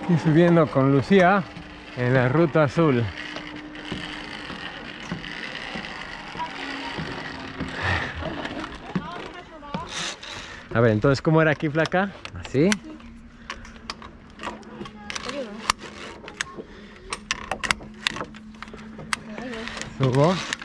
Y subiendo con Lucía en la ruta azul. A ver, entonces, ¿cómo era aquí, flaca? ¿Así? Subo.